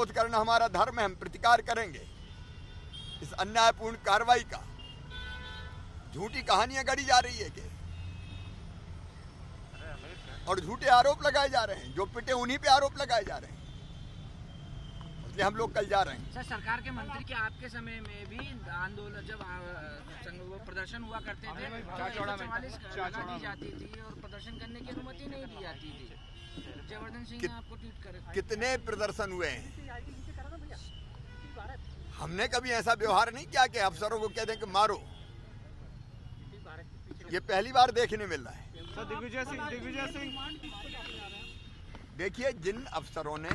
विरोध करना हमारा धर्म है, हम प्रतिकार करेंगे इस अन्यायपूर्ण कार्रवाई का। झूठी कहानियां गढ़ी जा रही है कि और झूठे आरोप लगाए जा रहे हैं, जो पिटे उन्हीं पे आरोप लगाए जा रहे हैं, इसलिए हम लोग कल जा रहे हैं। सर, सरकार के मंत्री के आपके समय में भी आंदोलन जब वो प्रदर्शन हुआ करते थे, 144 लगा दी जाती थी और प्रदर्शन करने की अनुमति नहीं दी जाती थी। जयवर्धन सिंह ने आपको ट्वीट कर कितने प्रदर्शन हुए हैं? हमने कभी ऐसा व्यवहार नहीं किया कि अफसरों को कह दें कि मारो। ये पहली बार देखने मिल रहा है। दिग्विजय सिंह देखिए, जिन अफसरों ने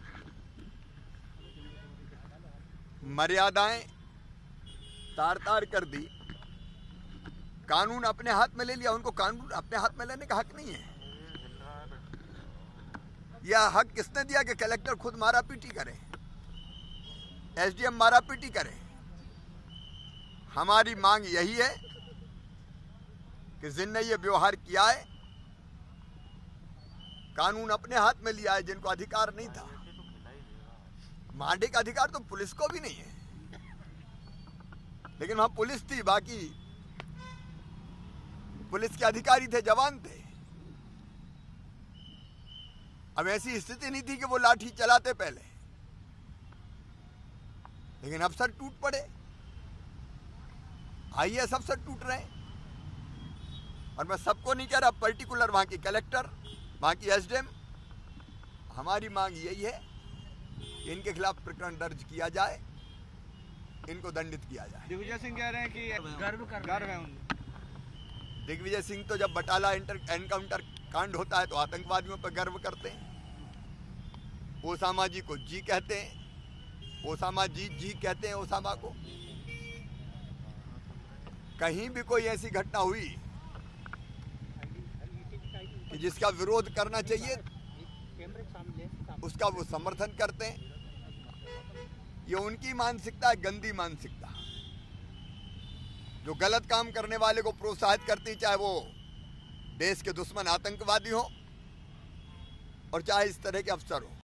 मर्यादाएं तार-तार कर दी, कानून अपने हाथ में ले लिया, उनको कानून अपने हाथ में लेने का हक नहीं है। यह हक किसने दिया कि कलेक्टर खुद मारा पीटी करे, एसडीएम मारा पीटी करे? हमारी मांग यही है कि जिनने ये व्यवहार किया है, कानून अपने हाथ में लिया है, जिनको अधिकार नहीं था। मारने का अधिकार तो पुलिस को भी नहीं है, लेकिन वहां पुलिस थी, बाकी पुलिस के अधिकारी थे, जवान थे। अब ऐसी स्थिति नहीं थी कि वो लाठी चलाते पहले, लेकिन अफसर टूट पड़े, आईएएस अफसर टूट रहे हैं। और मैं सबको नहीं कह रहा, पर्टिकुलर वहां की कलेक्टर, वहां की एसडीएम। हमारी मांग यही है कि इनके खिलाफ प्रकरण दर्ज किया जाए, इनको दंडित किया जाए। दिग्विजय सिंह कह रहे हैं कि गर्व है उनको। दिग्विजय सिंह तो जब बटाला एनकाउंटर कांड होता है तो आतंकवादियों पर गर्व करते हैं। ओसामा जी को जी कहते हैं, ओसामा जी कहते हैं ओसामा को। कहीं भी कोई ऐसी घटना हुई कि जिसका विरोध करना चाहिए, उसका वो समर्थन करते हैं। ये उनकी मानसिकता है, गंदी मानसिकता, जो गलत काम करने वाले को प्रोत्साहित करती, चाहे वो देश के दुश्मन आतंकवादी हो और चाहे इस तरह के अफसर हो।